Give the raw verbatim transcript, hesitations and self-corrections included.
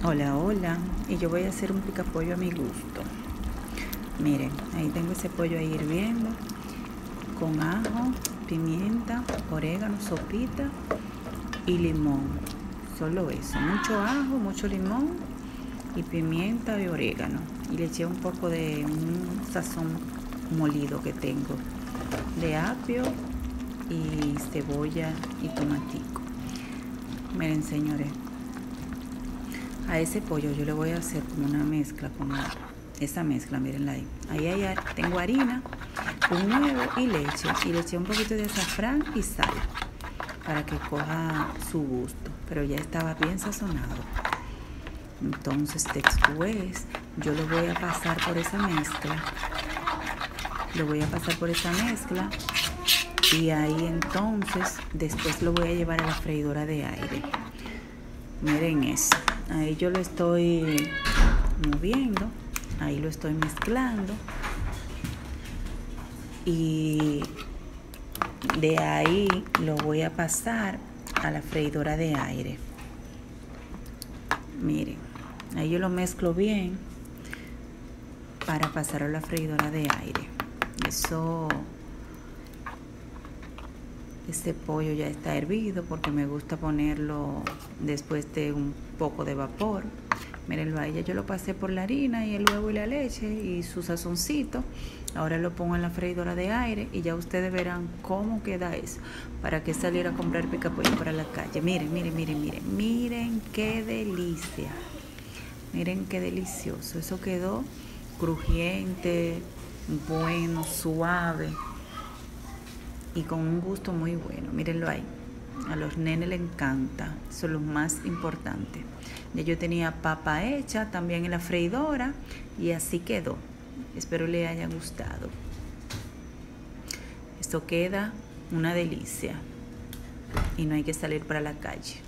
Hola, hola. Y yo voy a hacer un picapollo a mi gusto. Miren, ahí tengo ese pollo ahí hirviendo con ajo, pimienta, orégano, sopita y limón. Solo eso, mucho ajo, mucho limón y pimienta y orégano. Y le eché un poco de un sazón molido que tengo de apio y cebolla y tomatico. Miren, señores, a ese pollo yo le voy a hacer como una mezcla, como esa mezcla, mírenla ahí. Ahí hay, tengo harina, un huevo y leche. Y le eché un poquito de azafrán y sal para que coja su gusto. Pero ya estaba bien sazonado. Entonces después yo lo voy a pasar por esa mezcla. Lo voy a pasar por esa mezcla. Y ahí entonces después lo voy a llevar a la freidora de aire. Miren eso. Ahí yo lo estoy moviendo, ahí lo estoy mezclando y de ahí lo voy a pasar a la freidora de aire. Miren, ahí yo lo mezclo bien para pasar a la freidora de aire. Eso, este pollo ya está hervido porque me gusta ponerlo después de un poco de vapor. Mírenlo ahí, ya yo lo pasé por la harina y el huevo y la leche y su sazoncito. Ahora lo pongo en la freidora de aire y ya ustedes verán cómo queda eso. Para que salir a comprar picapollo para la calle. Miren, miren, miren, miren. Miren qué delicia. Miren qué delicioso. Eso quedó crujiente, bueno, suave y con un gusto muy bueno. Mírenlo ahí. A los nenes les encanta. Eso es lo más importante. Ya yo tenía papa hecha también en la freidora y así quedó. Espero les haya gustado. Esto queda una delicia y no hay que salir para la calle.